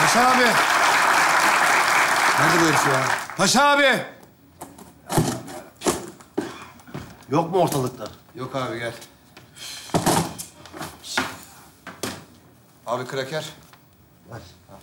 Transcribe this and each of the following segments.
Paşa abi. Nerede bu herif ya? Paşa abi. Yok mu ortalıkta? Yok abi gel. Abi kraker. Ver.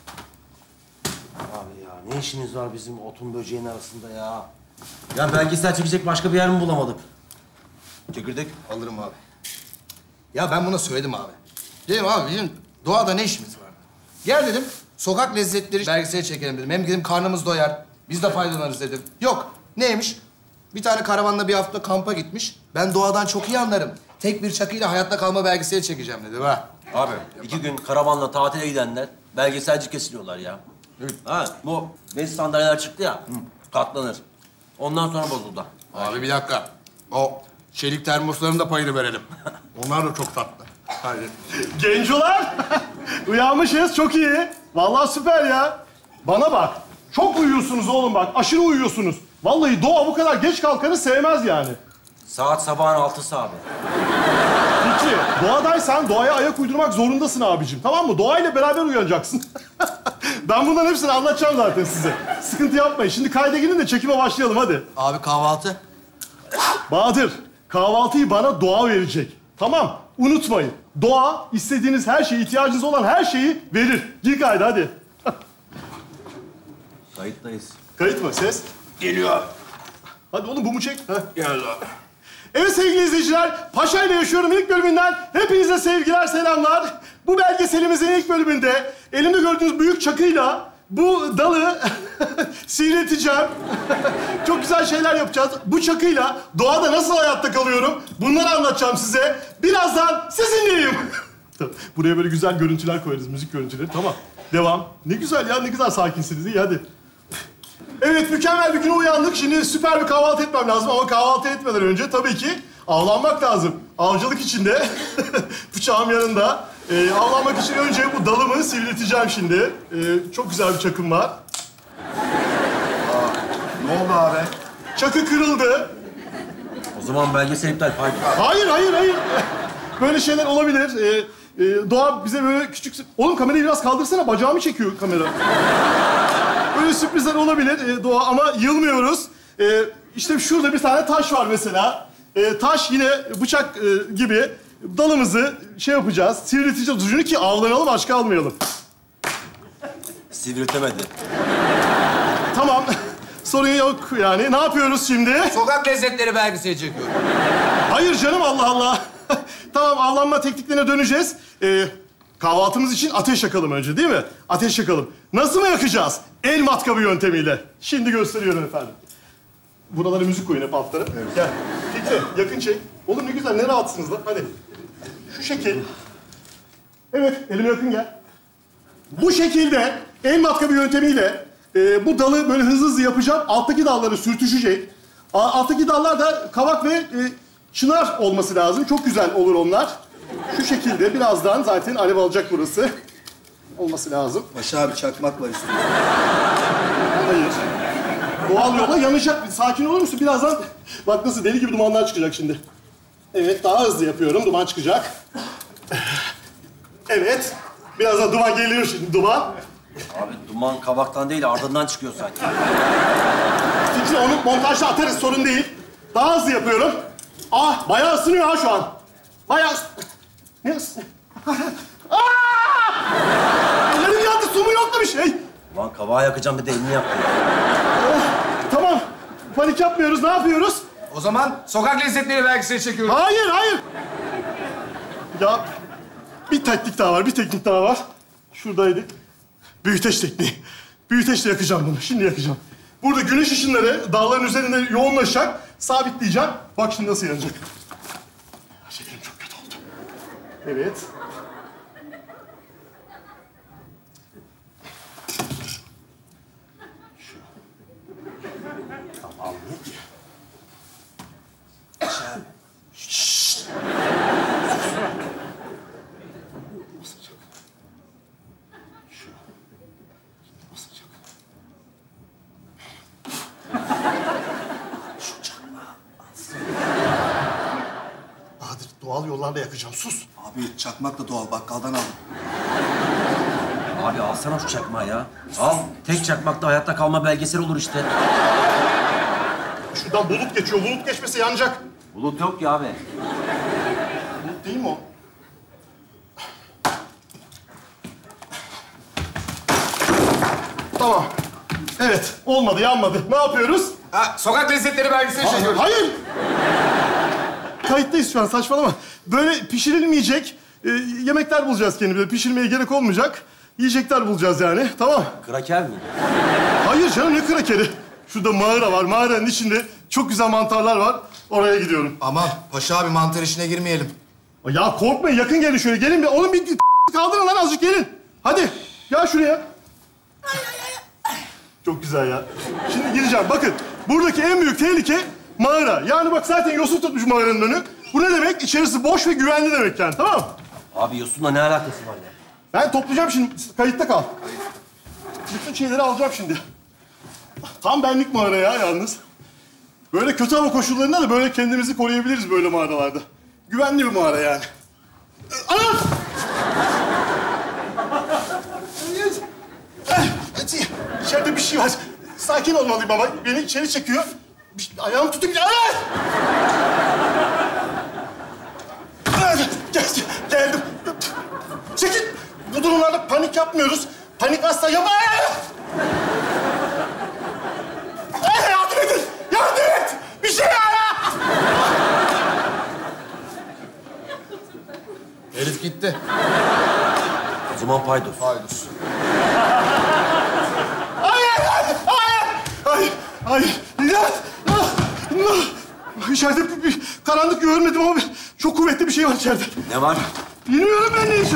Abi ya ne işiniz var bizim otun böceğin arasında ya? Ya belgesel çekecek başka bir yer mi bulamadık? Çekirdek alırım abi. Ya ben buna söyledim abi. Dedim abi bizim doğada ne işimiz var? Gel dedim, sokak lezzetleri belgeseli çekelim dedim. Hem dedim karnımız doyar, biz de faydalanırız dedim. Yok, neymiş? Bir tane karavanla bir hafta kampa gitmiş. Ben doğadan çok iyi anlarım. Tek bir çakıyla hayatta kalma belgeseli çekeceğim dedi ha. Abi 2 gün karavanla tatile gidenler belgeselci kesiliyorlar ya. Ha bu bez sandalyeler çıktı ya. Katlanır. Ondan sonra bozuldu. Abi bir dakika. O çelik termosların da payını verelim. Onlar da çok tatlı. Haydi. Gencolar! Uyanmışız, çok iyi. Vallahi süper ya. Bana bak, çok uyuyorsunuz oğlum bak. Aşırı uyuyorsunuz. Vallahi doğa bu kadar geç kalkanı sevmez yani. Saat sabahın 6'sı abi. Fikri, doğadaysan doğaya ayak uydurmak zorundasın abicim. Tamam mı? Doğayla beraber uyanacaksın. Ben bunların hepsini anlatacağım zaten size. Sıkıntı yapmayın. Şimdi kayda girin de çekime başlayalım hadi. Abi kahvaltı. Bahadır, kahvaltıyı bana doğa verecek. Tamam, unutmayın. Doğa istediğiniz her şeyi, ihtiyacınız olan her şeyi verir. Gir kayda hadi. Kayıttayız. Kayıt mı? Ses? Geliyor. Hadi oğlum bu mu çek? Heh. Gel abi. Evet sevgili izleyiciler, Paşa ile Yaşıyorum ilk bölümünden hepinize sevgiler, selamlar. Bu belgeselimizin ilk bölümünde elimde gördüğünüz büyük çakıyla bu dalı sivrilteceğim. Çok güzel şeyler yapacağız. Bu çakıyla doğada nasıl hayatta kalıyorum bunları anlatacağım size. Birazdan sizinleyim. Buraya böyle güzel görüntüler koyarız, müzik görüntüleri. Tamam, devam. Ne güzel ya, ne güzel sakinsiniz. İyi hadi. Evet, mükemmel bir güne uyandık. Şimdi süper bir kahvaltı etmem lazım ama kahvaltı etmeden önce tabii ki avlanmak lazım. Avcılık içinde, bıçağım yanında. Avlanmak için önce bu dalımı sivrilteceğim şimdi. Çok güzel bir çakım var. Ne oldu abi? Çakı kırıldı. O zaman belgesel iptal. Hayır, hayır, hayır. Böyle şeyler olabilir. Doğa bize böyle küçük... Oğlum kamerayı biraz kaldırsana, bacağımı çekiyor kamera. Böyle sürprizler olabilir doğa ama yılmıyoruz. İşte şurada bir tane taş var mesela. Taş yine bıçak gibi dalımızı şey yapacağız, sivrilteceğiz ucunu ki avlanalım, aç kalmayalım. Sivriltemedi. Tamam, sorun yok yani. Ne yapıyoruz şimdi? Sokak lezzetleri belgeseli çekiyorum. Hayır canım, Allah Allah. Tamam, avlanma tekniklerine döneceğiz. Kahvaltımız için ateş yakalım önce, değil mi? Ateş yakalım. Nasıl mı yakacağız? El matkabı yöntemiyle. Şimdi gösteriyorum efendim. Buralara müzik koyun hep altlara. Evet. Gel. Fikri, yakın çek. Oğlum ne güzel, ne rahatsınız lan. Hadi. Şu şekil. Evet, elime yakın gel. Bu şekilde el matkabı yöntemiyle bu dalı böyle hızlı hızlı yapacağım. Alttaki dalları sürtüşecek. Alttaki dallar da kavak ve çınar olması lazım. Çok güzel olur onlar. Şu şekilde birazdan zaten alev alacak burası. Olması lazım. Paşa abi çakmak var üstünde. Hayır. Doğal yolla yanacak. Sakin olur musun? Birazdan bak nasıl deli gibi dumanlar çıkacak şimdi. Evet, daha hızlı yapıyorum. Duman çıkacak. Evet. Birazdan duman geliyor şimdi. Duman. Abi duman kabaktan değil ardından çıkıyor sanki. Fikri, onu montajda atarız. Sorun değil. Daha hızlı yapıyorum. Ah, bayağı ısınıyor ha şu an. Bayağı... Ne ısınıyor? Ellerim yandı. Su mu yoktu bir şey? Ulan kabağı yakacağım bir de elini yapma. Tamam. Panik yapmıyoruz. Ne yapıyoruz? O zaman sokak lezzetleri belgeseli çekiyorum. Hayır, hayır. Ya bir teknik daha var, bir teknik daha var. Şuradaydı. Büyüteç tekniği. Büyüteçle yakacağım bunu. Şimdi yakacağım. Burada güneş ışınları dağların üzerinde yoğunlaşacak. Sabitleyeceğim. Bak şimdi nasıl yanacak. Şekerim çok kötü oldu. Evet. Tamam, ne ki? Şşşt! Basacak. Şu. Basacak. Şu çakma. Bahadır, doğal yollarla yakacağım. Sus. Abi çakmak da doğal, bakkaldan aldım. Abi alsana şu çakmağı ya. Al. Tek çakmakta hayatta kalma belgeseli olur işte. Şuradan bulut geçiyor. Bulut geçmese yanacak. Bulut yok ki abi. Bulut değil mi o? Tamam. Evet, olmadı, yanmadı. Ne yapıyoruz? Ha, sokak lezzetleri belgeseli çekiyoruz. Hayır! Kayıttayız şu an, saçmalama. Böyle pişirilmeyecek yemekler bulacağız kendimize. Pişirmeye gerek olmayacak yiyecekler bulacağız yani, tamam? Kraker mi? Hayır canım, ne krakeri? Şurada mağara var, mağaranın içinde çok güzel mantarlar var. Oraya gidiyorum. Aman Paşa abi mantar işine girmeyelim. Ya korkmayın, yakın gelin şöyle. Gelin bir, oğlum bir kaldırın lan azıcık gelin. Hadi, gel şuraya. Çok güzel ya. Şimdi gireceğim. Bakın, buradaki en büyük tehlike mağara. Yani bak zaten yosun tutmuş mağaranın önü. Bu ne demek? İçerisi boş ve güvenli demek yani, tamam mı? Abi yosunla ne alakası var ya? Ben toplayacağım şimdi. Kayıtta kal. Bütün şeyleri alacağım şimdi. Tam benlik mağara ya yalnız. Böyle kötü hava koşullarında da böyle kendimizi koruyabiliriz böyle mağaralarda. Güvenli bir mağara yani. Anam! İçeride bir şey var. Sakin olmalıyım ama beni içeri çekiyor. Ayağım tutup... Geldim. Çekil. Bu durumlarda panik yapmıyoruz. Panik asla yapamayız. Yardım edin. Yardım et. Bir şey ara. Herif gitti. O zaman paydos. Paydos. Hayır. İlyas. İçeride bir karanlık görmedim ama çok kuvvetli bir şey var içeride. Ne var? Bilmiyorum ben neyse.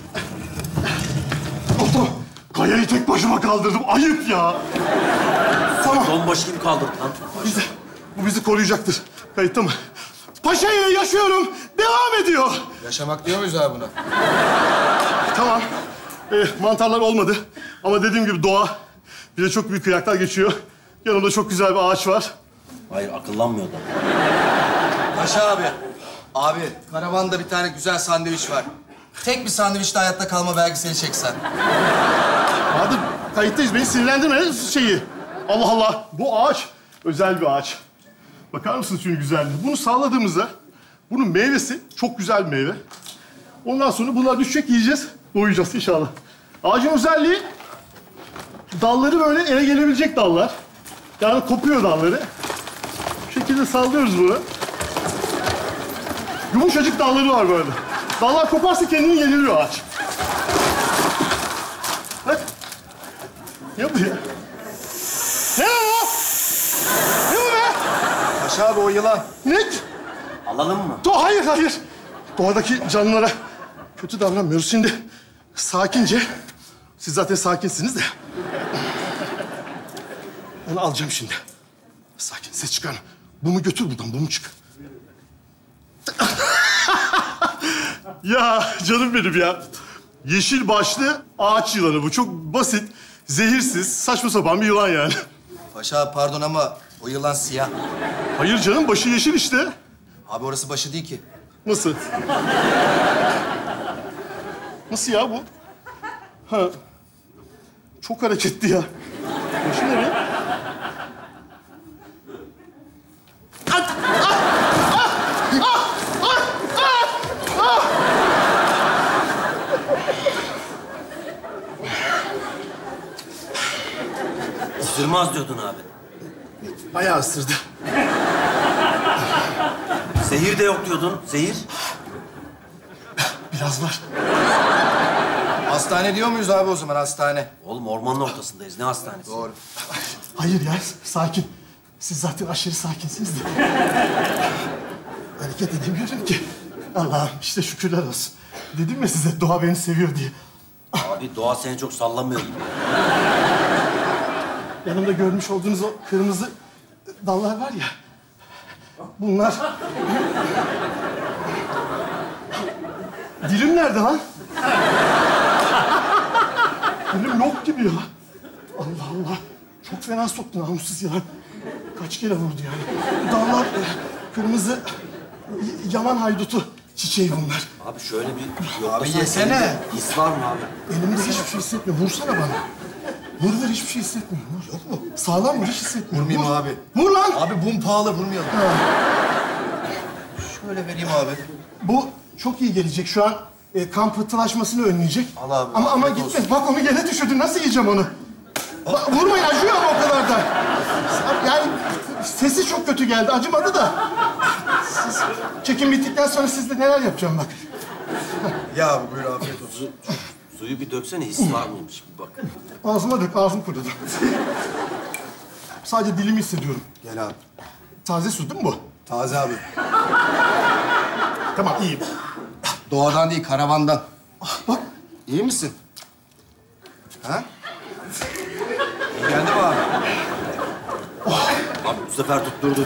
Doktor, kayayı tek başıma kaldırdım. Ayıp ya. Tamam. Donbaşı gibi kaldırdın lan. Bu bizi koruyacaktır. Kayıtta mı? Paşa'yı yaşıyorum. Devam ediyor. Yaşamak diyor muyuz abi buna? Tamam. Mantarlar olmadı. Ama dediğim gibi doğa bize çok büyük kıyaklar geçiyor. Yanımda çok güzel bir ağaç var. Hayır akıllanmıyor da. Paşa abi. Abi karavanda bir tane güzel sandviç var. Tek bir sandviçle hayatta kalma belgeseli çeksen. Bahadır, kayıttayız. Beni sinirlendirme şeyi. Allah Allah. Bu ağaç özel bir ağaç. Bakar mısınız şunun güzelliğine? Bunu sağladığımızda bunun meyvesi çok güzel bir meyve. Ondan sonra bunlar düşecek, yiyeceğiz. Doyacağız inşallah. Ağacın özelliği dalları böyle ele gelebilecek dallar. Yani kopuyor dalları. Bu şekilde sallıyoruz bunu. Yumuşacık dalları var böyle. Dallar koparsa kendini yeniliyor ağaç. Bak. Ne bu ya? Ne o? Ne bu be? Paşa abi o yılan. Ne? Alalım mı? Hayır. Doğadaki canlılara kötü davranmıyoruz. Şimdi sakince, siz zaten sakinsiniz de. Onu alacağım şimdi. Sakin, ses çıkarma. Bunu götür buradan, bunu çık. Ya canım benim ya. Yeşil başlı ağaç yılanı bu. Çok basit, zehirsiz, saçma sapan bir yılan yani. Paşa abi pardon ama o yılan siyah. Hayır canım, başı yeşil işte. Abi orası başı değil ki. Nasıl? Nasıl ya bu? Ha. Çok hareketli ya. Başı nereye? Isırmaz diyordun abi. Bayağı ısırdı. Zehir de yok diyordun. Zehir? Biraz var. Hastane diyor muyuz abi o zaman hastane? Oğlum ormanın ortasındayız. Ne hastanesi? Doğru. Hayır ya, sakin. Siz zaten aşırı sakinsiniz de. Hareket edemiyorum ki. Allah'ım işte şükürler olsun. Dedim ya size doğa beni seviyor diye. Abi doğa seni çok sallamıyor gibi. Yanımda görmüş olduğunuz o kırmızı dallar var ya. Bunlar... Dilim nerede lan? Dilim yok gibi ya. Allah Allah. Çok fena soktu namussuz ya. Kaç kere vurdu yani. Dallar kırmızı yaman haydutu Çiçeği bunlar. Abi şöyle bir... Abi yesene. His var mı abi? Elimde hiçbir şey hissetmiyor. Vursana bana. Vur hiçbir şey hissetmiyor. Vur. Yok mu? Sağlam vur, hiç hissetmiyor. Vurmayayım Vur. abi. Vur lan. Abi bum pahalı, vurmayalım. Şöyle vereyim abi. Bu çok iyi gelecek şu an. Kan pıhtılaşmasını önleyecek. Al abi, Ama afiyet gitmez. olsun. Bak onu gene düşürdün. Nasıl yiyeceğim onu? Vurmayın, acıyor ama o kadar da. Yani sesi çok kötü geldi. Acımadı da. Siz, çekim bittikten sonra sizle neler yapacağım bak. Ya abi buyur, afiyet olsun. Suyu bir döksene, his var mıymış bir bak. Ağzıma dök, ağzım kurudu. Sadece dilimi hissediyorum. Gel abi. Taze su değil mi bu? Taze abi. Tamam, iyiyim. Doğadan değil, karavandan. Bak, İyi misin? Ha? Geldi mi abi? Abi bu sefer tutturdun.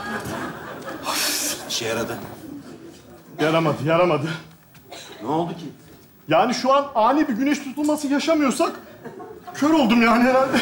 İşe yaradı. yaramadı. Ne oldu ki? Yani şu an ani bir güneş tutulması yaşamıyorsak... kör oldum yani herhalde.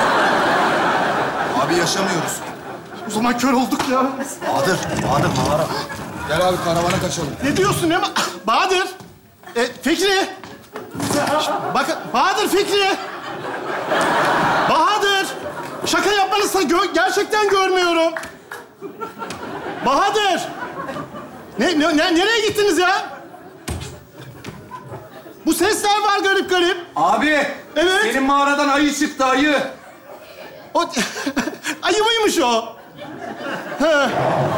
Abi yaşamıyoruz. O zaman kör olduk ya. Bahadır mağara. Gel abi, karavana kaçalım. Ne diyorsun ya? Bahadır! Fikri! Bakın, Bahadır, Fikri! Bahadır! Şaka yapmanızsa gerçekten görmüyorum. Bahadır! Nereye gittiniz ya? Bu sesler var garip garip. Abi, Evet. senin mağaradan ayı çıktı, ayı. O... Ayı mıymış o? He.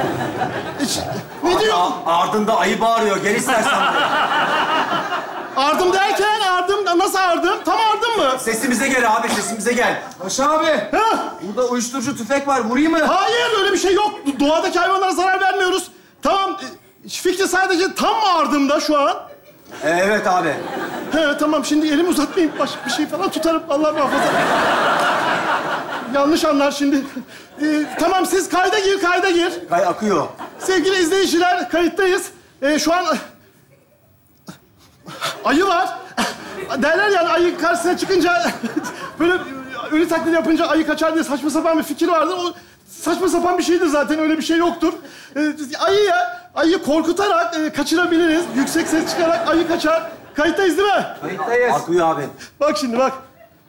Ne diyor? Ardında ayı bağırıyor. Gel istersen buraya. Ardım derken ardım, nasıl ardım? Tam ardım mı? Sesimize gel abi, sesimize gel. Paşa abi, Ha? burada uyuşturucu tüfek var. Vurayım mı? Hayır, öyle bir şey yok. Doğadaki hayvanlara zarar vermiyoruz. Tamam, Fikri sadece tam mı ardımda şu an? Evet abi. He, tamam, şimdi elimi uzatmayayım. Başka bir şey falan tutarım, Allah muhafaza. Yanlış anlar şimdi. Tamam, siz kayda gir. Kay akıyor. Sevgili izleyiciler, kayıttayız. Şu an... Ayı var. Derler yani, ayı karşısına çıkınca... böyle ölü taklidi yapınca ayı kaçar diye saçma sapan bir fikir vardır. O saçma sapan bir şeydir zaten, öyle bir şey yoktur. Ayıyı korkutarak kaçırabiliriz. Yüksek ses çıkarak ayı kaçar. Kayıttayız değil mi? Kayıttayız. Akıyor abi. Bak şimdi, bak.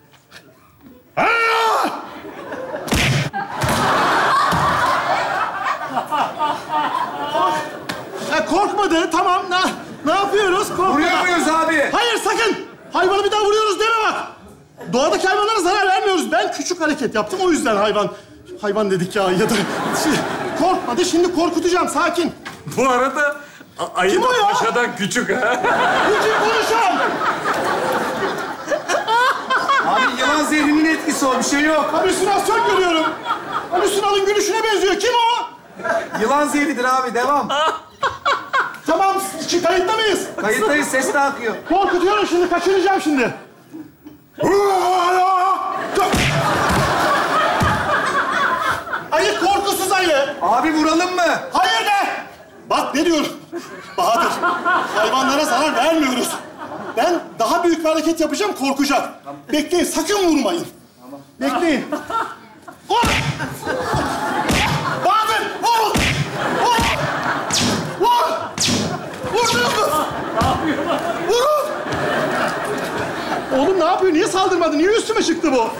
Korkmadı, tamam. Ne yapıyoruz? Korkmadı. Vuruyor muyuz abi? Hayır, sakın! Hayvanı bir daha vuruyoruz deme bak! Doğadaki hayvanlara zarar vermiyoruz. Ben küçük hareket yaptım, o yüzden hayvan dedik ya, ya da... Korkmadı, şimdi korkutacağım, sakin. Bu arada ayı Kim da o ya? paşadan küçük ha. Küçük konuşan! Abi yılan zehrinin etkisi o, bir şey yok. Halüsinasyon görüyorum. Halüsinalın gülüşüne benziyor. Kim o? Yılan zehridir abi, devam. Tamam, kayıtta mıyız? Kayıttayız, ses de akıyor. Korkutuyorum şimdi, kaçıracağım şimdi. Ayı korkusuz ayı. Abi vuralım mı? Hayır de! Bak ne diyorum. Bahadır, hayvanlara zarar vermiyoruz. Ben daha büyük bir hareket yapacağım, korkacak. Bekleyin, sakın vurmayın. Bekleyin. Vur! Bahadır, vur! Vur! Vur! Vurdunuz mu? Vurun! Oğlum ne yapıyor? Niye saldırmadı? Niye üstüme çıktı bu?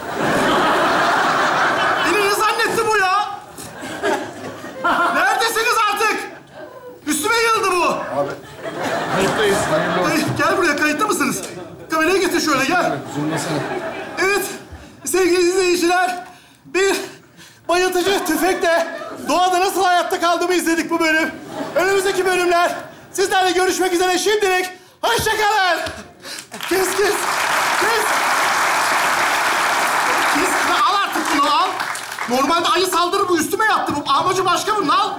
Beni ne zannetti bu ya? Neredesiniz artık? Üstüme yığıldı bu. Abi. Kayıttayız. Hayırlı olsun. Gel buraya, kayıtta mısınız? Kamerayı getir şöyle, gel. Zoomlasana. Evet, sevgili izleyiciler, bir bayıltıcı tüfekle doğada nasıl hayatta kaldığımı izledik bu bölüm. Önümüzdeki bölümler sizlerle görüşmek üzere. Şimdilik hoşça kalın. Kes. Al artık bunu, al. Normalde ayı saldırır, bu üstüme yattı. Bu amacı başka bunun, al.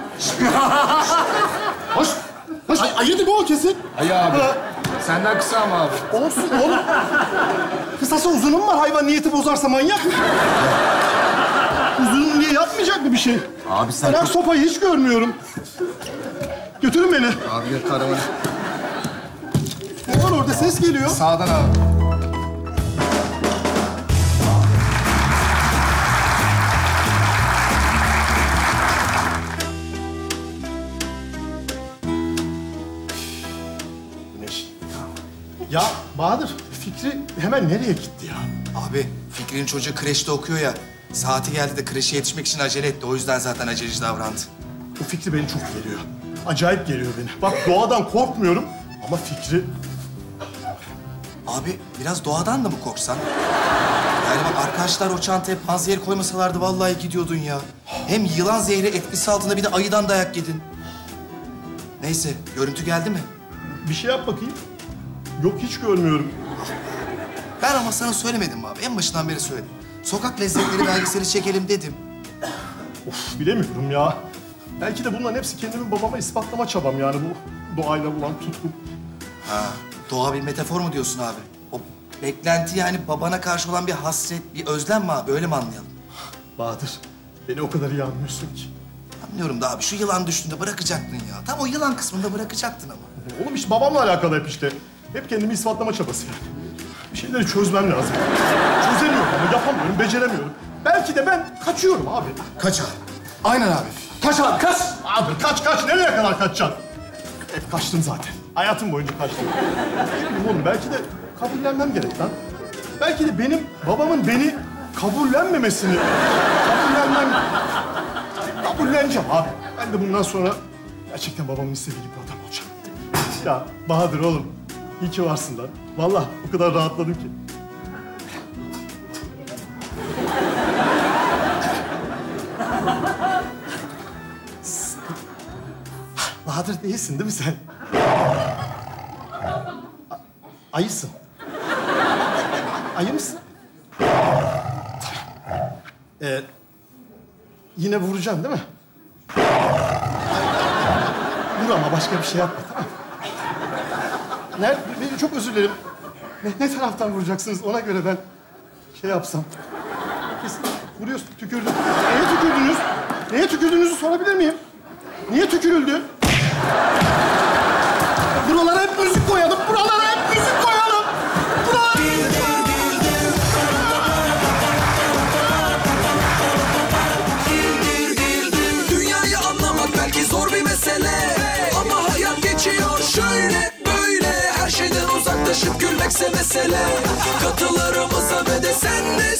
Hoş. Ayıydı bu o kesin. Ayı abi. Ha. Senden kısa ama abi. Olsun oğlum. Kısasa uzunum mu var? Hayvan niyeti bozarsa manyak mı? Uzun niye yapmayacak mı bir şey? Abi sen Ben sopayı hiç görmüyorum. Götürün beni. Abi gel karavana. Ne var orada? Ses geliyor. Sağdan abi. Ya Bahadır, Fikri hemen nereye gitti ya? Abi Fikri'nin çocuğu kreşte okuyor ya. Saati geldi de kreşe yetişmek için acele etti. O yüzden zaten aceleci davrandı. Bu Fikri beni çok geriyor. Acayip geriyor beni. Bak doğadan korkmuyorum ama Fikri... Abi biraz doğadan da mı korksan? Yani bak arkadaşlar o çantaya panzehir koymasalardı vallahi gidiyordun ya. Hem yılan zehri etkisi altında bir de ayıdan dayak yedin. Neyse görüntü geldi mi? Bir şey yap bakayım. Yok hiç görmüyorum. Ben ama sana söylemedim mi abi? En başından beri söyledim. Sokak lezzetleri belgeseli çekelim dedim. Of bilemiyorum ya. Belki de bunların hepsi kendimi babama ispatlama çabam yani bu doğayla olan tutkum. Ha, doğa bir metafor mu diyorsun abi? O beklenti yani babana karşı olan bir hasret, bir özlem mi abi? Öyle mi anlayalım? Bahadır, beni o kadar iyi anlıyorsun ki. Anlıyorum da abi şu yılan düştüğünde bırakacaktın ya. Tam o yılan kısmında bırakacaktın ama. Oğlum iş babamla alakalı hep işte. Hep kendimi ispatlama çabası yani. Bir şeyleri çözmem lazım. Çözemiyorum ama yapamıyorum, beceremiyorum. Belki de ben kaçıyorum abi. Kaç abi. Aynen abi. Kaç abi, kaç! Abi kaç! Nereye kadar kaçacaksın? Hep kaçtım zaten. Hayatım boyunca kaçtım. Şimdi oğlum belki de kabullenmem gerek lan. Belki de benim babamın beni kabullenmemesini kabulleneceğim abi. Ben de bundan sonra gerçekten babamın istediği gibi adam olacağım. Ya Bahadır oğlum, iyi ki varsın lan. Vallahi o kadar rahatladım ki. Bahadır değilsin değil mi sen? Ayısın. Ayı mısın? Yine vuracaksın değil mi? Vur ama başka bir şey yapma tamam mı? Nerede? Çok özür dilerim. Ne taraftan vuracaksınız ona göre ben şey yapsam. Kesin vuruyorsun, tükürdün. Neye tükürdünüz? Neye tükürdüğünüzü sorabilir miyim? Niye tükürüldü? Buralara hep müzik koyalım. Buralara hep müzik koyalım. Dünyayı anlamak belki zor bir mesele, ama hayat geçiyor şöyle böyle. Her şeyden uzaklaşıp gülmekse mesele. Katılarımıza ve de sen de